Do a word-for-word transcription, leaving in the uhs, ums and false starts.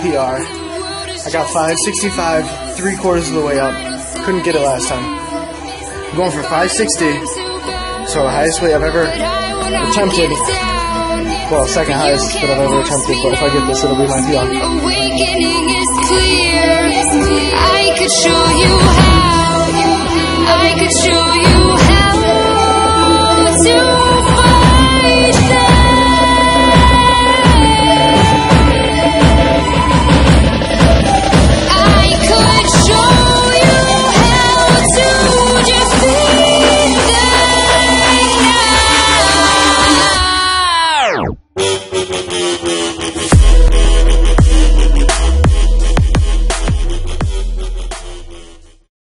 P R. I got five sixty-five, three quarters of the way up. Couldn't get it last time. I'm going for five sixty. So the highest weight I've ever attempted. Well, second highest that I've ever attempted, but if I get this, it'll be my P R. Awakening is clear. I could show you how. I could show you